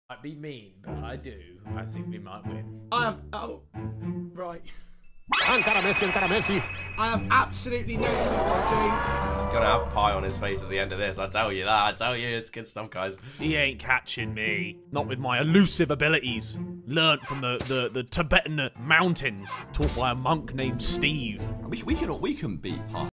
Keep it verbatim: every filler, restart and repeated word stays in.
Might be mean, but I do. I think we might win. I have. Oh, right. Ancora Messi, ancora Messi. I have absolutely no clue what I'm doing. He's gonna have pie on his face at the end of this. I tell you that. I tell you, it's good stuff, guys. He ain't catching me. Not with my elusive abilities. Learnt from the, the, the Tibetan mountains. Taught by a monk named Steve. We, we can we can beat Pi.